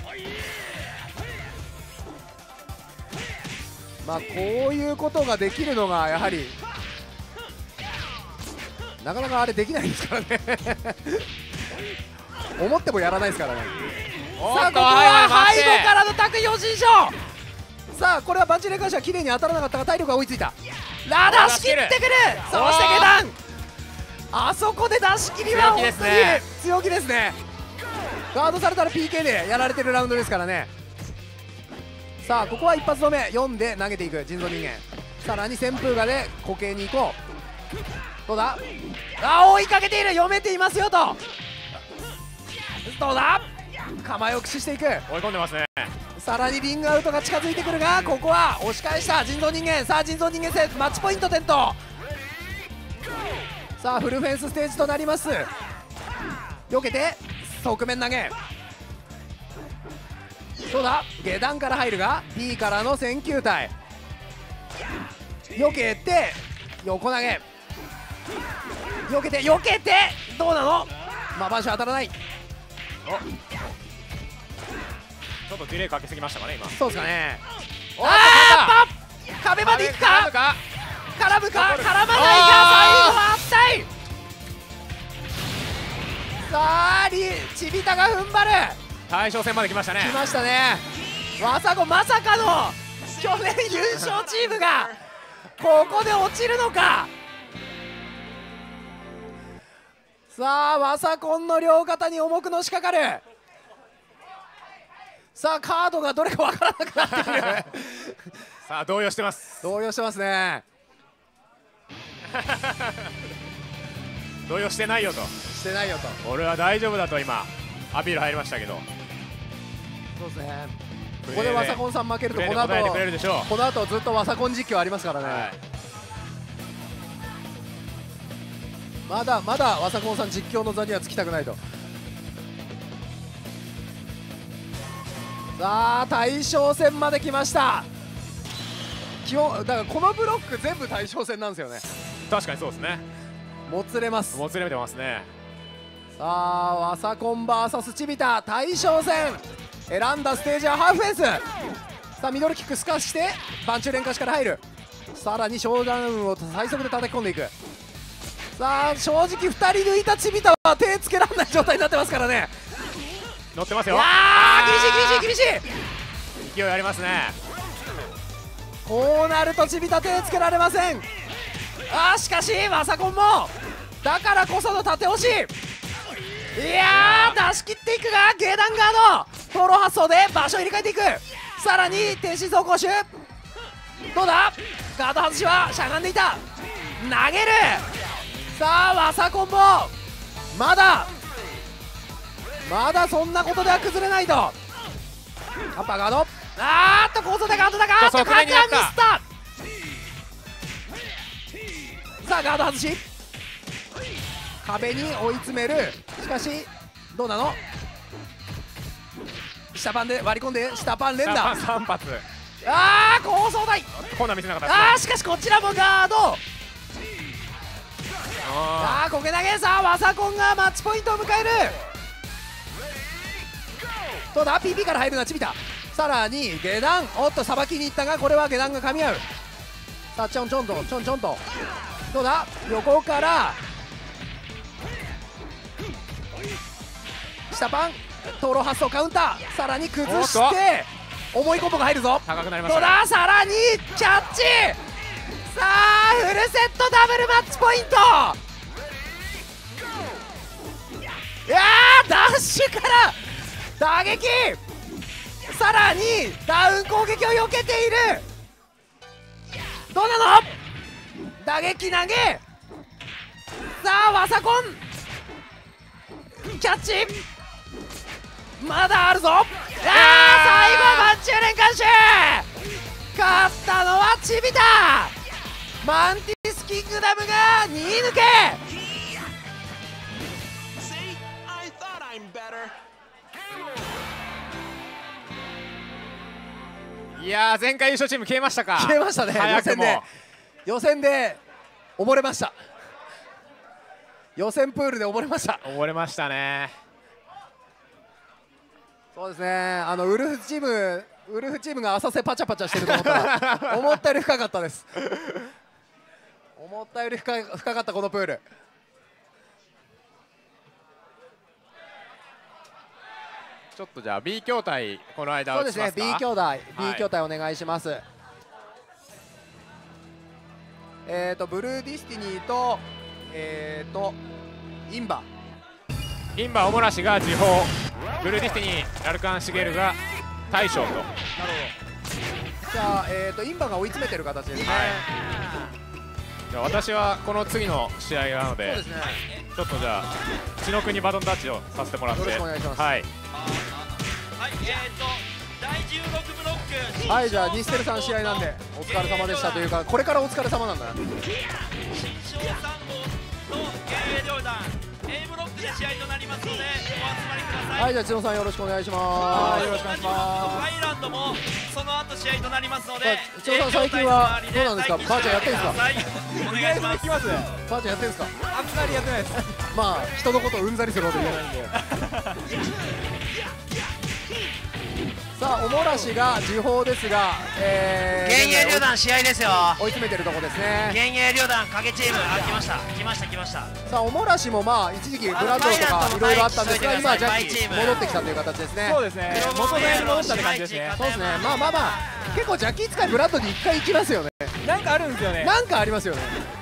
まあこういうことができるのがやはりなかなかあれできないですからね思ってもやらないですからね。さあここは背後からの卓四神将。さあこれはバンチレカーシは綺麗に当たらなかったが体力が追いついた。ラダし切ってくる。そして下段あそこで出し切りは本当に強気ですね。ガードされたら ピーケー でやられてるラウンドですからね。さあここは一発止めよんで投げていく人造人間、さらに旋風画で固形に行こう。どうだあ追いかけている。読めていますよと。どうだ構えを駆使していく。 追い込んでますね。 さらにリングアウトが近づいてくるがここは押し返した人造人間。さあ人造人間戦マッチポイント点灯。さあフルフェンスステージとなります。 避けて側面投げ。どうだ、下段から入るが B からの選球体、避けて横投げ、避けて避けてどうなの、まばし当たらない。 おちょっとディレイかけすぎましたかね今。 そうですかね。 おあーっと壁まで行くか、 絡むか絡むか、絡まないか、最後あはあったい。さあリチビタが踏ん張る。 大将戦まで来ましたね。 来ましたね。わさこまさかの去年優勝チームがここで落ちるのか。さあわさこんの両肩に重くのしかかる。さあカードがどれかわからなくなってくるさあ動揺してます。 動揺してますね。 動揺してないよと。 してないよと。 俺は大丈夫だと今アピール入りましたけど。 そうですね。ここでわさこんさん負けるとこの後答えてくれるでしょう。 この後ずっとわさこん実況ありますからね、 はい、 まだまだわさこんさん実況の座にはつきたくないと。さあ大将戦まで来ました。基本だからこのブロック全部大将戦なんですよね。 確かにそうですね。 もつれます。 もつれてますね。 さあわさこん ブイエス チビタ大将戦、選んだステージはハーフフェンス。さあミドルキックすかしてバンチュー連下しから入る。さらにショーダウンを最速で叩き込んでいく。さあ正直ふたり抜いたチビタは手つけられない状態になってますからね。 乗ってますよ。 いやー厳しい厳しい厳しい。 勢いありますね。 こうなるとチビタ手つけられません。あーしかしわさこんもだからこその縦押し。いやー出し切っていくが下段ガードフォロー発想で場所を入れ替えていく。さらに天心走攻守どうだ、ガード外しはしゃがんでいた、投げる。さあわさこんもまだまだそんなことでは崩れないと。アッパーガード、あーっと高層でガードだが、あーっとカーカーミスった。さあガード外し壁に追い詰める。しかしどうなの、下パンで割り込んで下パン連打。 さん発。 あー高層台、 こんな見せなかったですね。 あーしかしこちらもガード。あーこけ投げ。さあわさこんがマッチポイントを迎える。どうだ ピーピー から入るのはチビタ。さらに下段、おっとさばきにいったがこれは下段が噛み合う。さあちょんちょんとちょんちょんとどうだ、横から下パン灯籠発想カウンター、さらに崩して重いコンボが入るぞ。 高くなりまどうしたね。 だ、さらにキャッチ。さあフルセットダブルマッチポイント。いやーダッシュから打撃、さらにダウン攻撃を避けている。どうなの、打撃投げ。さあわさこんキャッチ、まだあるぞ。あー最後はマンチューレン監修、勝ったのはチビタ。マンティスキングダムがにい抜け。 いやー前回優勝チーム消えましたか。 消えましたね。予早くも選で予選で溺れました。予選プールで溺れました。 溺れましたね。 そうですね、あのウルフチームウルフチームが浅瀬パチャパチャしてると思ったら思ったより深かったです。思ったより深い深かったこのプール。 ちょっとじゃあ B 筐体この間そうですね、 B 兄弟、 はい、 B 兄弟お願いします。えっとブルーディスティニーとえっとインバインバーおもらしが時報、ブルーディスティニーラルカンシゲルが大将と。 なるほど。じゃあ、えー、とインバが追い詰めてる形ですね。 じゃあ私はこの次の試合なので、 そうですね。 ちょっとじゃあ血の国バトンタッチをさせてもらって、 よろしくお願いします。 はい、 はい、えーとだいじゅうろくブロック、 はい、じゃあニステルさん試合なんでお疲れ様でしたというか、これからお疲れ様なんだな。 新章さん号と幻影両団 A ブロック試合となりますのでお集まりください。 はい、じゃあ千野さんよろしくお願いします。 よろしくお願いします。 ハイランドもその後試合となりますので、 千野さん最近はどうなんですか、バーチャーやってんすか。 お願いします。 ます。 バーチャーやってんすか。 あんまりやってないです。 まあ人のことをうんざりすること言えないんでさあおもらしが時報ですが、え幻影旅団試合ですよ。 追い詰めてるとこですね。 幻影旅団影チーム、あ、来ました来ました来ました。 さあおもらしもまあ一時期ブラッドとかいろいろあったんですが、今はジャッキー戻ってきたという形ですね。 そうですね。元のやに戻ったって感じですね。 そうですね。まあまあまあ結構ジャッキー使いブラッドに一回行きますよね。 なんかあるんですよね。 なんかありますよね。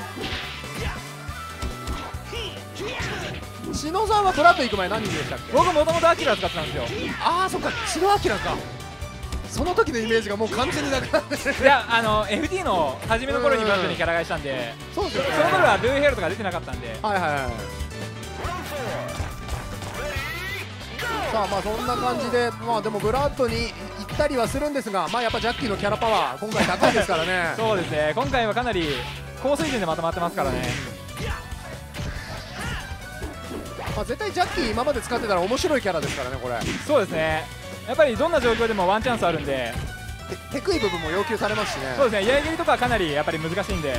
篠さんはブラッド行く前何人でしたっけ。 僕もともとアキラ使ってたんですよ。 ああそっか、篠明か。その時のイメージがもう完全になくなってる。 いや、あの エフディー の初めの頃にブラッドにキャラ替えしたんで、 そうですよね。 その頃はドゥーヘルとか出てなかったんで。 はいはいはい。さあまあそんな感じで、まあでもブラッドに行ったりはするんですが、まあやっぱジャッキーのキャラパワー今回高いですからね。 そうですね。今回はかなり高水準でまとまってますからね。 まあ絶対ジャッキー今まで使ってたら面白いキャラですからねこれ。 そうですね。やっぱりどんな状況でもワンチャンスあるんで、 テクイ部分も要求されますしね。 そうですね。居合切りとかはかなりやっぱり難しいんで。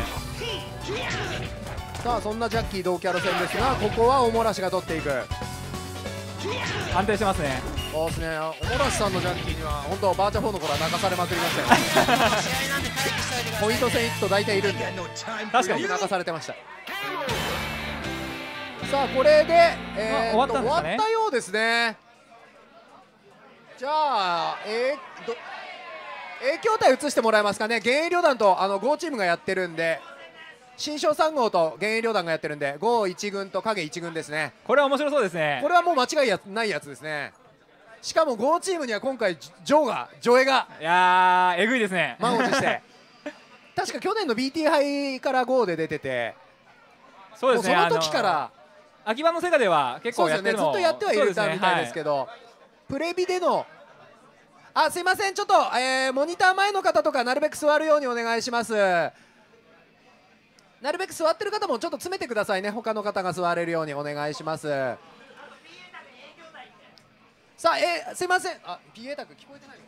さあそんなジャッキー同キャラ戦ですが、ここはおもらしが取っていく。 安定してますね。 そうですね。おもらしさんのジャッキーには本当バーチャフォーの頃は泣かされまくりましたよ。ポイント戦行くと大体いるんで、 確かに泣かされてました。さあこれで、えー、 まあ終わったんですかね。 終わったようですね。じゃあ、えー、ど影響体移してもらえますかね。幻影旅団とあのゴーチームがやってるんで、新章さん号と幻影旅団がやってるんで、ゴーいち軍と影いち軍ですね。 これは面白そうですね。 これはもう間違いやないやつですね。しかもゴーチームには今回ジョーがジョエがいやーえぐいですね。 満を持して確か去年の ビーティー 杯からゴーで出てて、 そうですね。 もうその時から秋葉のセガでは結構やってるのをずっとやってはいるみたいですけど、プレビでのあすいませんちょっと、えー、モニター前の方とかなるべく座るようにお願いします。なるべく座ってる方もちょっと詰めてくださいね。他の方が座れるようにお願いします。さあ、えー、すいません、あ ピーエー タク聞こえてないのか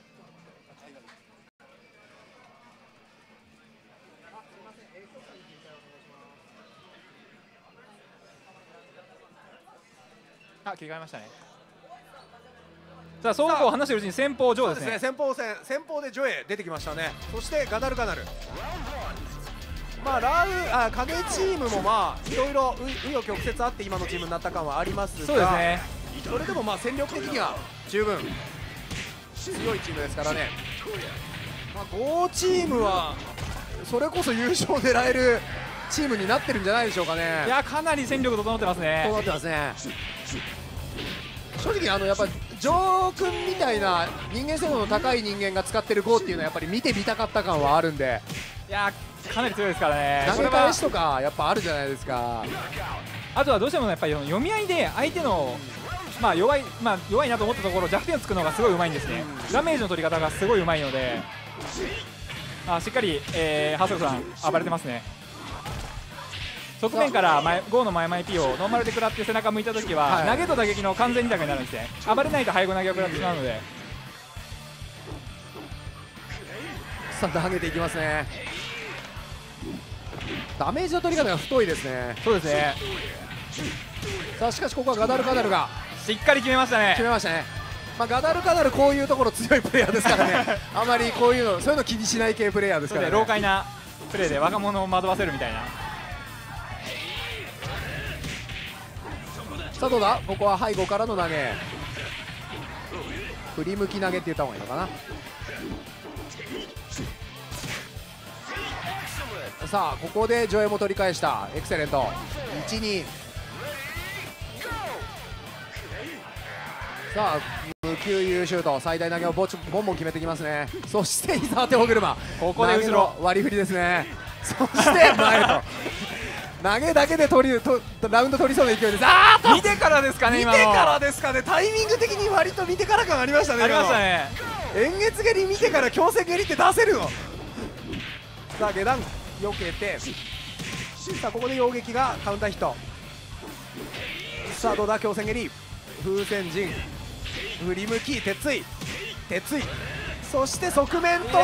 な。あ、切り替えましたね。さあ、そうこう話してるうちに先方ジョーですね。 先方戦、先方でジョエ出てきましたね。そしてガダルカナル。まあラウあ影チームもまあいろいろ紆余曲折あって今のチームになった感はありますが、 そうですね。 それでもまあ戦力的には十分強いチームですからね。まあゴーチームはそれこそ優勝を狙えるチームになってるんじゃないでしょうかね。 いや、かなり戦力整ってますね。 整ってますね。正直あのやっぱジョー君みたいな人間性能の高い人間が使ってるゴーっていうのはやっぱり見てみたかった感はあるんで、 いやかなり強いですからね。 投げ返しとかやっぱあるじゃないですか。 あとはどうしてもやっぱり読み合いで相手のまあ弱いまあ弱いなと思ったところ弱点をつくのがすごいうまいんですね。ダメージの取り方がすごいうまいので、あしっかり、えー、ハーソルさん暴れてますね。側面から前ゴーの前前 P をノーマルで食らって背中向いたときは、はい、投げと打撃の完全に択になるんですね。暴れないと背後投げを食らってしまうので、 さあ投げていきますね。ダメージの取り方が太いですね。 そうですね。 さあしかしここはガダルカナルがしっかり決めましたね。 決めましたね。まあ、ガダルカナルこういうところ強いプレイヤーですからねあまりこういうのそういうの気にしない系プレイヤーですからね。 老快なプレーで若者を惑わせるみたいな。 さあどうだ、ここは背後からの投げ、振り向き投げって言った方がいいのかな。さあここでジョエも取り返した。エクセレントいちに。さあ無給優シュート最大投げをボチボンボン決めてきますね。そして伊沢手を車、 ここで後ろ割り振りですね。そして前と投げだけで取りとラウンド取りそうな勢いです。あー見てからですかね。今の見てからですかね。タイミング的に割と見てから感ありましたね。 ありましたね。 円月蹴り見てから強制蹴りって出せるの。さあ下段避けて、さあここで擁撃がカウンターヒット。 さあどうだ強戦蹴り風船陣振り向き鉄井鉄井そして側面取って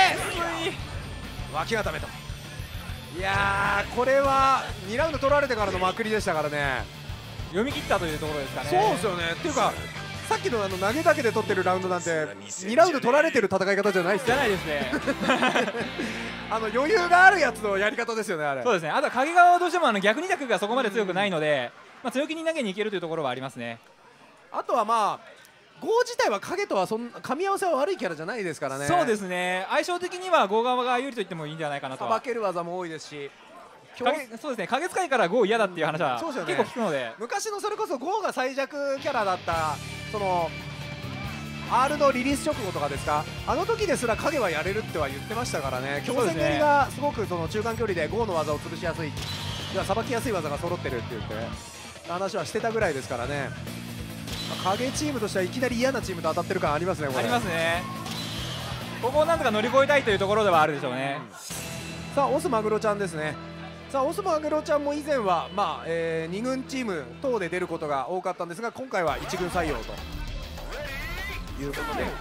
脇固めと。いやーこれはにラウンド取られてからのまくりでしたからね。 読み切ったというところですかね。 そうですよね。っていうかさっきのあの投げだけで取ってるラウンドなんてにラウンド取られてる戦い方じゃないですよ。 じゃないですねあの余裕があるやつのやり方ですよねあれ。 そうですね。あとは影側はどうしてもあの逆二択がそこまで強くないので、まあ、強気に投げにいけるというところはありますね。 あとはまあゴー自体は影とはそん噛み合わせは悪いキャラじゃないですからね。 そうですね。相性的にはゴー側が有利と言ってもいいんじゃないかなとは。 さばける技も多いですし影そうですね。影使いからゴー嫌だっていう話はそうですよね結構聞くので、 昔のそれこそゴーが最弱キャラだったその R のリリース直後とかですか、あの時ですら影はやれるっては言ってましたからね。強戦蹴りがすごくその中間距離でゴーの技を潰しやすい、さばきやすい技が揃ってるって言って話はしてたぐらいですからね。影チームとしてはいきなり嫌なチームと当たってる感ありますねこれ。 ありますね。ここをなんとか乗り越えたいというところではあるでしょうね。 さあオスマグロちゃんですね。さあオスマグロちゃんも以前は、まあえー、に軍チーム等で出ることが多かったんですが、今回はいち軍採用ということで、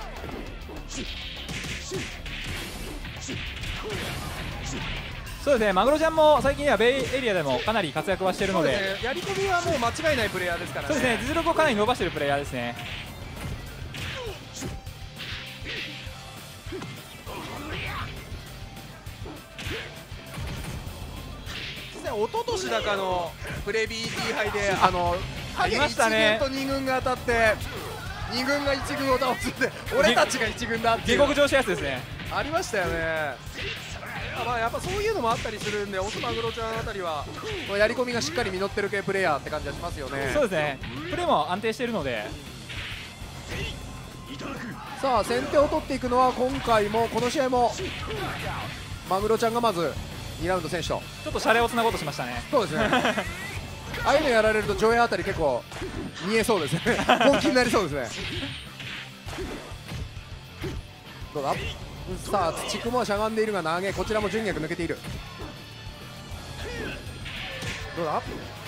そうですね。マグロちゃんも最近はベイエリアでもかなり活躍はしているので、 そうですね、やり込みはもう間違いないプレイヤーですからね。 そうですね。実力をかなり伸ばしているプレイヤーですね。 一昨年だかのプレビー T 杯であのありましたね。 いち軍とに軍が当たってに軍がいち軍を倒すって俺たちがいち軍だっていう下克上したやつですね。 ありましたよね。まあやっぱそういうのもあったりするんで、オスマグロちゃんあたりはやり込みがしっかり実ってる系プレイヤーって感じはしますよね。 そうですね。プレーも安定しているので。 さあ先手を取っていくのは今回もこの試合もマグロちゃんがまずにラウンド選手とちょっとシャレをつなごうとしましたね。 そうですねああいうのやられると上映あたり結構見えそうですね本気になりそうですね。どうださあ土雲はしゃがんでいるが投げ、こちらも純逆抜けている。どうだ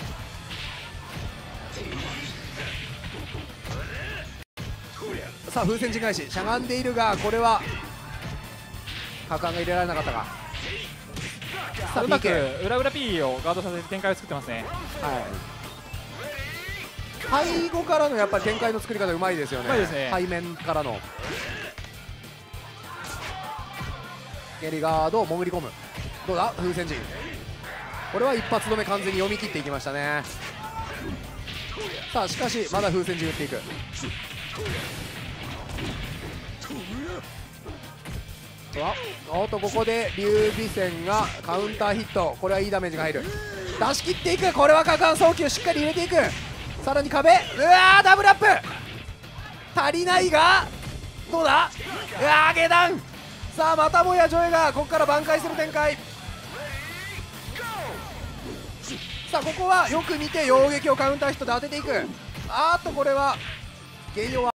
さあ風船陣返ししゃがんでいるが、これは果敢が入れられなかったが、さあうまくピーケー裏裏 P をガードさせて展開を作ってますね。 はい、背後からのやっぱり展開の作り方うまいですよね。 うまいですね。 背面からの蹴りガードを潜り込む。どうだ風船陣、これは一発止め完全に読み切っていきましたね。さあしかしまだ風船陣打っていく。おっとここで劉備戦がカウンターヒット、これはいいダメージが入る。出し切っていく、これは果敢送球しっかり入れていく。さらに壁、うわーダブルアップ足りないが、どうだうわー下段。さあまたもやジョエがここから挽回する展開。さあここはよく見て擁撃をカウンターヒットで当てていく。あーっとこれは原用は